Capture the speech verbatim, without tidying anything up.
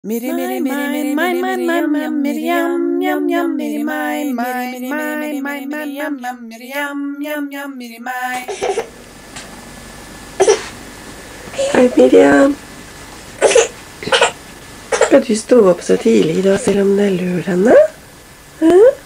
Miri, miri, miri, miri, miri, miri, miri, yum, yum, yum, miri, mai, mai, mai, mai, mai, yum, yum, miri, yum, yum, yum, miri, mai. Hei, Miriam. Skal du stå opp så tidlig da, selv om det er lørdag? Hæ?